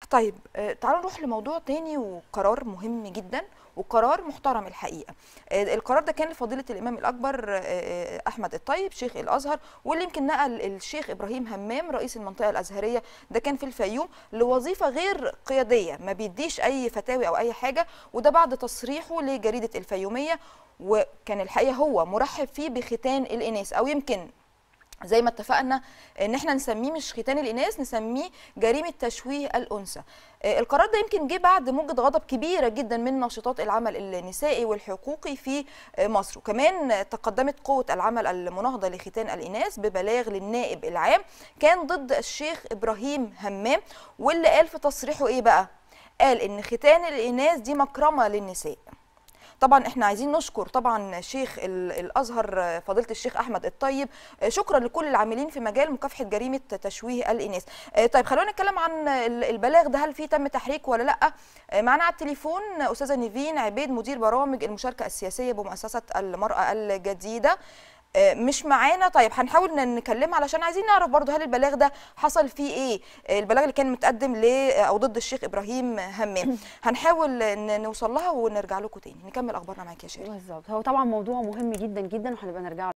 طيب تعالوا نروح لموضوع تاني وقرار مهم جدا وقرار محترم الحقيقه. القرار ده كان لفضيله الامام الاكبر احمد الطيب شيخ الازهر، واللي يمكن نقل الشيخ ابراهيم همام رئيس المنطقه الازهريه، ده كان في الفيوم، لوظيفه غير قياديه، ما بيديش اي فتاوي او اي حاجه، وده بعد تصريحه لجريده الفيوميه. وكان الحقيقه هو مرحب فيه بختان الاناث، او يمكن زي ما اتفقنا ان احنا نسميه مش ختان الاناث، نسميه جريمه تشويه الانثى. القرار ده يمكن جه بعد موجه غضب كبيره جدا من ناشطات العمل النسائي والحقوقي في مصر، وكمان تقدمت قوه العمل المناهضه لختان الاناث ببلاغ للنائب العام كان ضد الشيخ ابراهيم همام، واللي قال في تصريحه ايه بقى؟ قال ان ختان الاناث دي مكرمه للنساء. طبعا احنا عايزين نشكر طبعا شيخ الازهر فضيله الشيخ احمد الطيب، شكرا لكل العاملين في مجال مكافحه جريمه تشويه الاناث. طيب خلونا نتكلم عن البلاغ ده، هل في تم تحريك ولا لا؟ معنا على التليفون استاذه نيفين عبيد مدير برامج المشاركه السياسيه بمؤسسه المراه الجديده. مش معانا. طيب هنحاول نكلمها علشان عايزين نعرف برضو هل البلاغ ده حصل فيه ايه، البلاغ اللي كان متقدم او ضد الشيخ ابراهيم همام. هنحاول نوصل لها ونرجع لكم تاني نكمل اخبارنا معاك يا شيرين. بالظبط، هو طبعا موضوع مهم جدا جدا وهنبقى نرجع